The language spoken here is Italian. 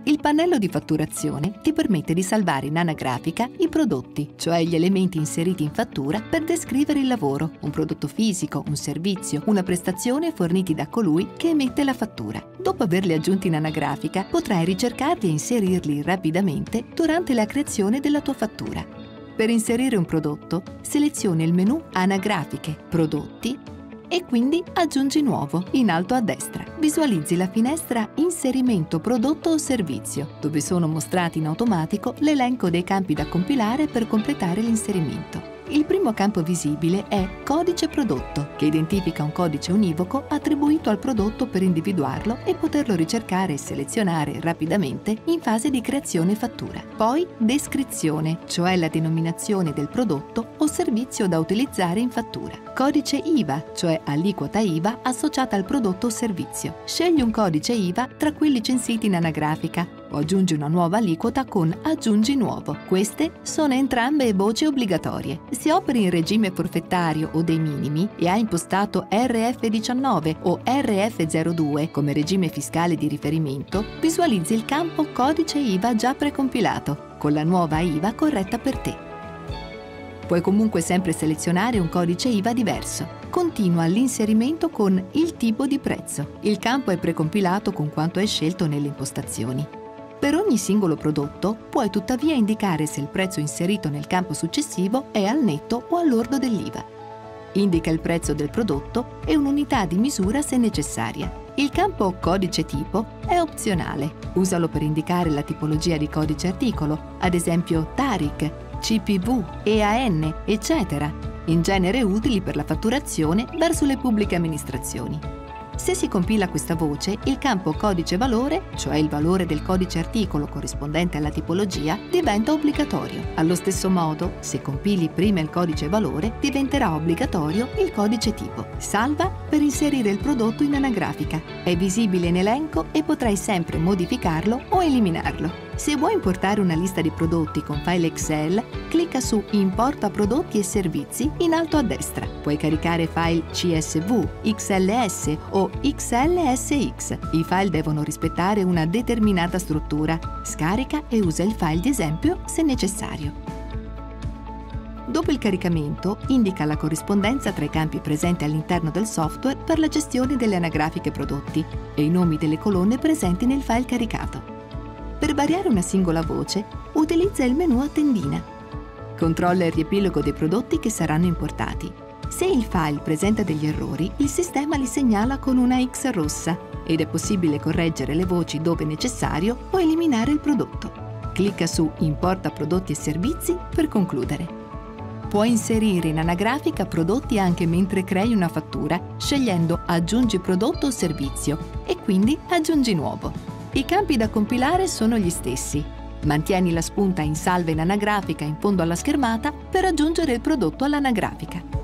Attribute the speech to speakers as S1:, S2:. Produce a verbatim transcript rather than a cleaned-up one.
S1: Il pannello di fatturazione ti permette di salvare in anagrafica i prodotti, cioè gli elementi inseriti in fattura per descrivere il lavoro, un prodotto fisico, un servizio, una prestazione forniti da colui che emette la fattura. Dopo averli aggiunti in anagrafica, potrai ricercarli e inserirli rapidamente durante la creazione della tua fattura. Per inserire un prodotto, selezioni il menu Anagrafiche, Prodotti e quindi aggiungi nuovo in alto a destra. Visualizzi la finestra Inserimento prodotto o servizio, dove sono mostrati in automatico l'elenco dei campi da compilare per completare l'inserimento. Il primo campo visibile è Codice prodotto, che identifica un codice univoco attribuito al prodotto per individuarlo e poterlo ricercare e selezionare rapidamente in fase di creazione fattura. Poi Descrizione, cioè la denominazione del prodotto o servizio da utilizzare in fattura. Codice I V A, cioè aliquota I V A associata al prodotto o servizio. Scegli un codice I V A tra quelli censiti in anagrafica o aggiungi una nuova aliquota con Aggiungi nuovo. Queste sono entrambe voci obbligatorie. Se operi in regime forfettario o dei minimi e hai impostato R F diciannove o R F zero due come regime fiscale di riferimento, visualizzi il campo Codice I V A già precompilato, con la nuova I V A corretta per te. Puoi comunque sempre selezionare un codice I V A diverso. Continua l'inserimento con il tipo di prezzo. Il campo è precompilato con quanto hai scelto nelle impostazioni. Per ogni singolo prodotto puoi tuttavia indicare se il prezzo inserito nel campo successivo è al netto o al lordo dell'I V A. Indica il prezzo del prodotto e un'unità di misura se necessaria. Il campo Codice tipo è opzionale. Usalo per indicare la tipologia di codice articolo, ad esempio Taric, C P V, E A N, eccetera, in genere utili per la fatturazione verso le pubbliche amministrazioni. Se si compila questa voce, il campo codice valore, cioè il valore del codice articolo corrispondente alla tipologia, diventa obbligatorio. Allo stesso modo, se compili prima il codice valore, diventerà obbligatorio il codice tipo. Salva per inserire il prodotto in anagrafica. È visibile in elenco e potrai sempre modificarlo o eliminarlo. Se vuoi importare una lista di prodotti con file Excel, clicca su Importa prodotti e servizi in alto a destra. Puoi caricare file C S V, X L S o X L S X. I file devono rispettare una determinata struttura. Scarica e usa il file di esempio se necessario. Dopo il caricamento, indica la corrispondenza tra i campi presenti all'interno del software per la gestione delle anagrafiche prodotti e i nomi delle colonne presenti nel file caricato. Per variare una singola voce, utilizza il menu a tendina. Controlla il riepilogo dei prodotti che saranno importati. Se il file presenta degli errori, il sistema li segnala con una X rossa ed è possibile correggere le voci dove necessario o eliminare il prodotto. Clicca su Importa prodotti e servizi per concludere. Puoi inserire in anagrafica prodotti anche mentre crei una fattura, scegliendo Aggiungi prodotto o servizio e quindi Aggiungi nuovo. I campi da compilare sono gli stessi. Mantieni la spunta in salva in anagrafica in fondo alla schermata per aggiungere il prodotto all'anagrafica.